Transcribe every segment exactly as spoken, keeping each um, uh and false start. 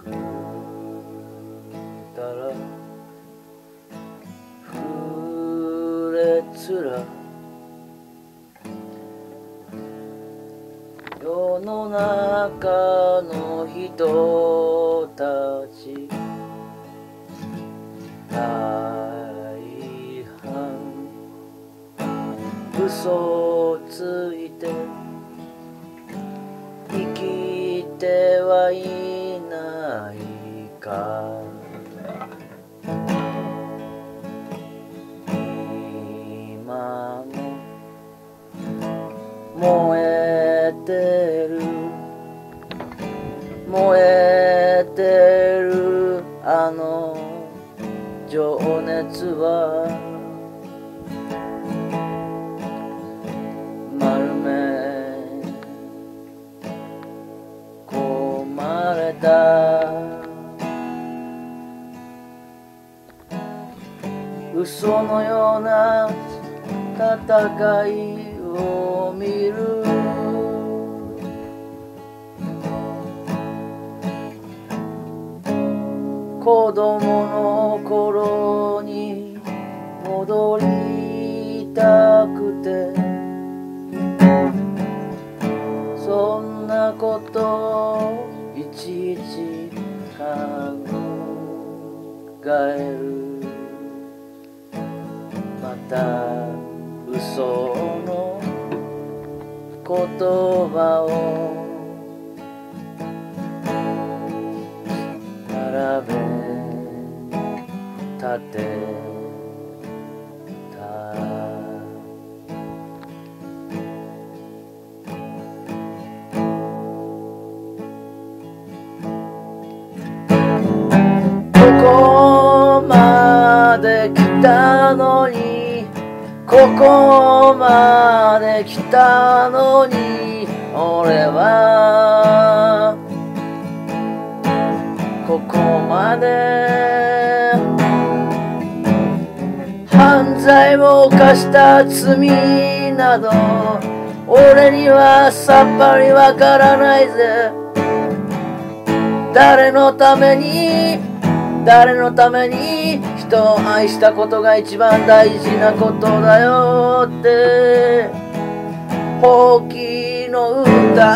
たら触れつら世の中の人たち大半嘘をついて生きてはいないか今も燃えてる燃えてるあの情熱は丸め込まれた嘘のような戦いを見る子供の頃に戻りたくてそんなこといちいち考えるまた嘘の言葉を並べ立てたここまで来たのにここまで来たのに俺はここまで犯罪を犯した罪など俺にはさっぱりわからないぜ誰のために誰のために人を愛したことが一番大事なことだよってほうきの歌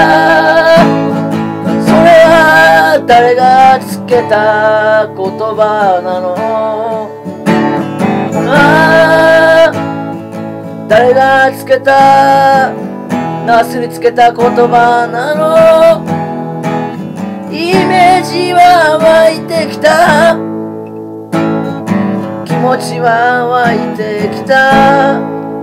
それは誰がつけた言葉なのああ誰がつけたなすりつけた言葉なのイメージは湧いてきた気持ちは湧いてきた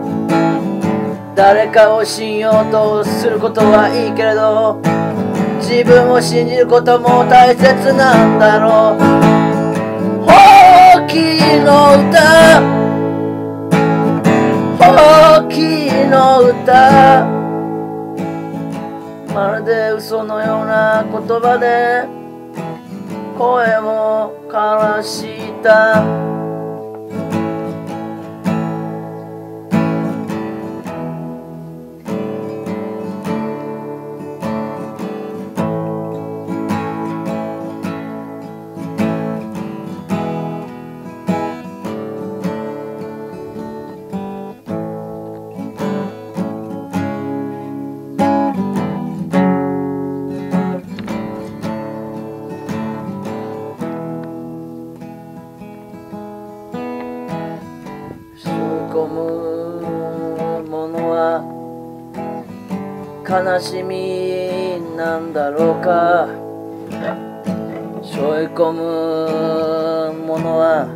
誰かを信用とすることはいいけれど自分を信じることも大切なんだろうほうきの歌ほうきの歌まるで嘘のような言葉で声を枯らした込むものは悲しみなんだろうか背負い込むものは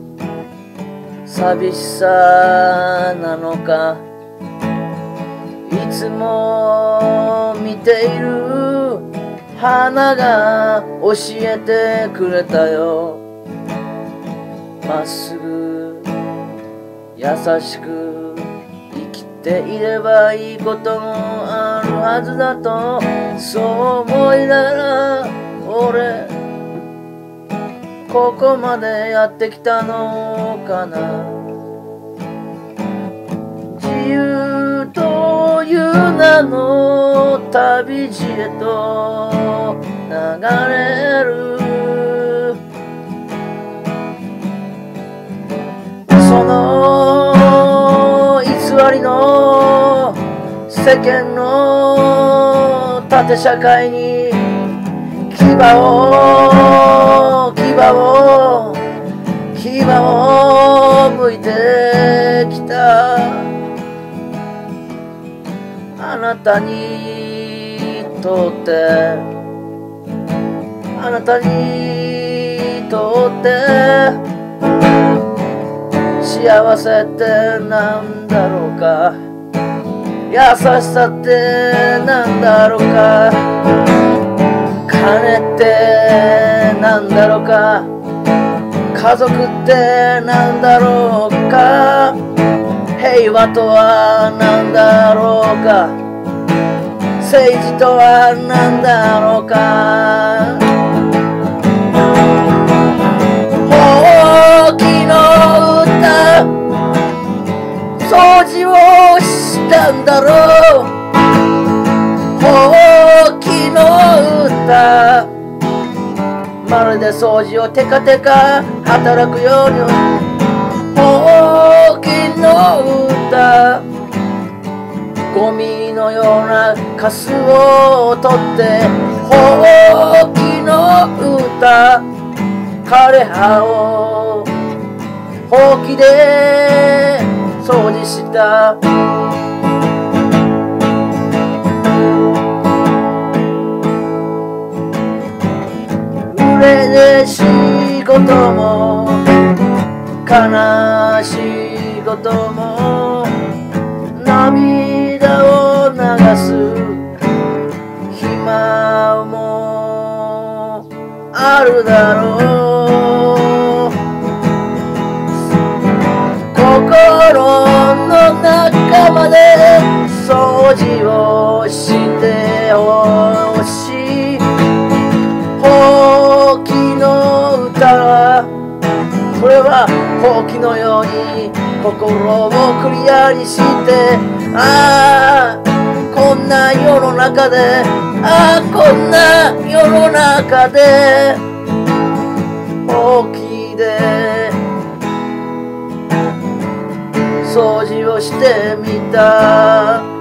寂しさなのかいつも見ている花が教えてくれたよまっすぐ優しく生きていればいいこともあるはずだとそう思いながら俺ここまでやってきたのかな自由という名の旅路へと流れる世間の縦社会に牙を牙を牙を向いてきた。あなたにとってあなたにとって幸せってなんだろうか、優しさってなんだろうか、金ってなんだろうか、家族ってなんだろうか、平和とはなんだろうか、政治とはなんだろうか。ほうきの歌掃除をしたんだろう。ほうきの歌まるで掃除をテカテカ働くように。ほうきの歌ゴミのようなカスを取ってほうきの歌枯葉をほうきで掃除した。嬉しいことも悲しいことも涙を流す暇もあるだろう。心の中まで掃除をしてほしい。ほうきの歌それはほうきのように心をクリアにして、ああこんな世の中でああこんな世の中でほうきで掃除をしてみた。